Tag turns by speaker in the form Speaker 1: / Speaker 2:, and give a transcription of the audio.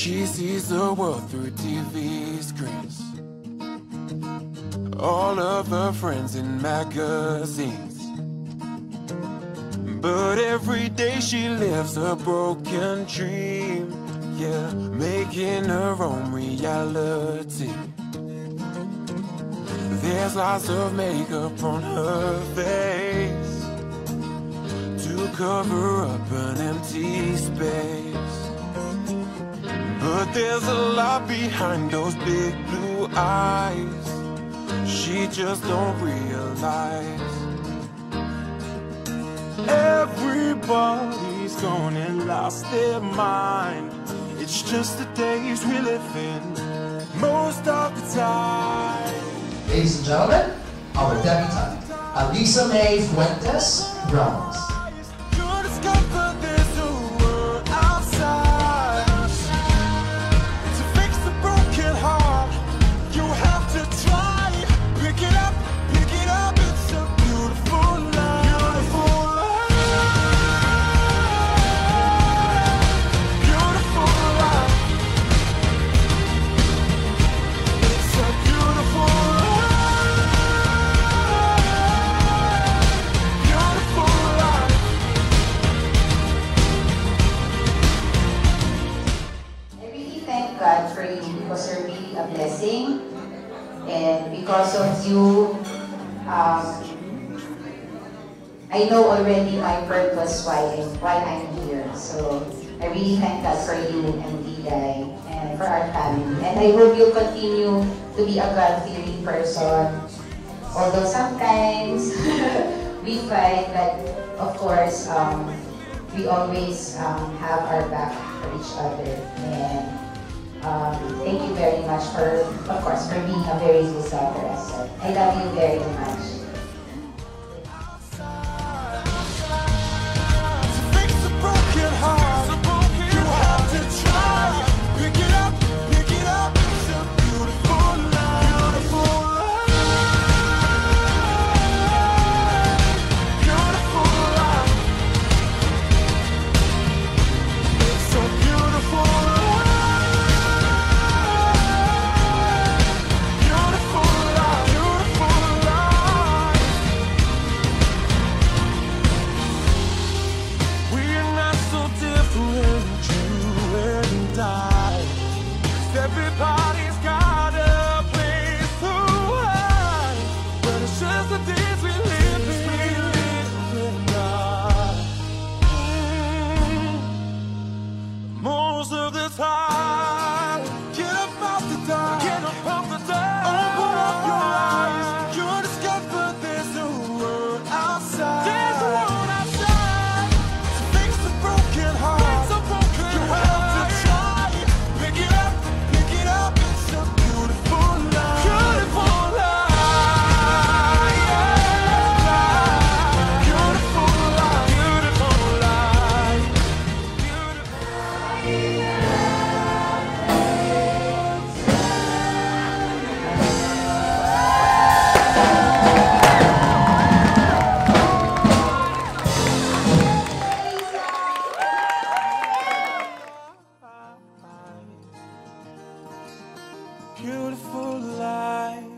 Speaker 1: She sees the world through TV screens, all of her friends in magazines. But every day she lives a broken dream, yeah, making her own reality. There's lots of makeup on her face to cover up an empty space, but there's a lot behind those big blue eyes she just don't realize. Everybody's gone and lost their mind. It's just the days we live in most of the time.
Speaker 2: Ladies and gentlemen, our debutante, Alisa Mae Fuentes Ramos.
Speaker 3: God for you because you're really a blessing, and because of you, I know already my purpose why I'm here. So I really thank God for you and Diday and for our family, and I hope you'll continue to be a God-fearing person. Although sometimes we fight, but of course we always have our back for each other. And thank you very much for, of course, for being a very good daughter as well. I love you very much.
Speaker 1: Everybody's got a place to hide, but it's just the days we live in. Most of the time, get up off the dime, get up off the dime, open up your eyes, you'll discover there's a world outside. There's a world outside to fix the broken heart. You have to try, pick it up. It's a beautiful life. Beautiful life. Beautiful life. Beautiful life. Beautiful life.